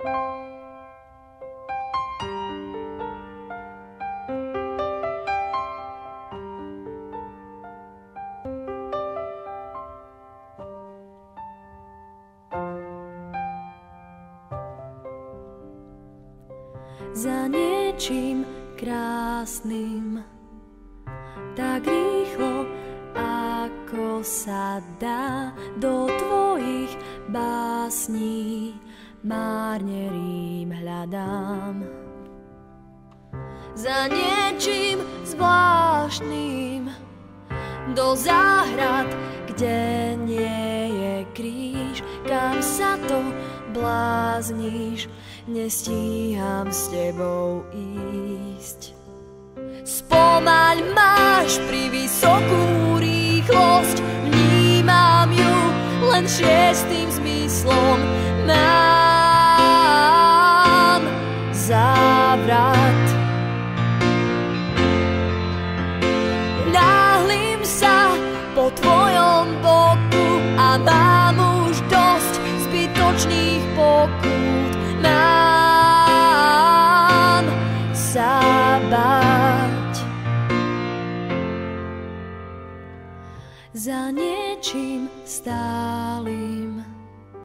Za niečím krásnym, tak rýchlo, ako sa dá, do tvojich básní márne rím hľadám. Za niečím zvláštnym, do záhrad, kde nie je kríž, kam sa to blázniš, nestíham s tebou ísť. Spomaľ, máš pri vysokú rýchlosť, vnímam ju len šiestým zmyslom. Mám závrat, náhlim sa po tvojom boku a mám už dosť zbytočných pokút. Mám sa báť. Za niečím stálym